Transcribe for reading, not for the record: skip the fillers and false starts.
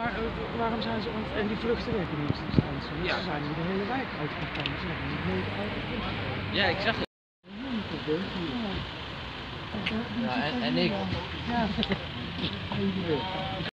Maar waarom zijn ze... En die vluchten werken in eerste instantie. Ja. Ze zijn hier de hele wijk uitgegaan. Ze hebben niet nooit uitgegaan. Ja, ik zag het. Ja, en ik. Ja.